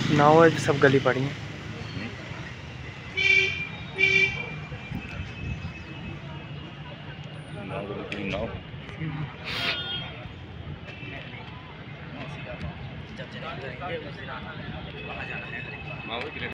नाव सब गली पड़ी हैं। जब जनेब करेंगे उस दिन आना, वहाँ जाना है।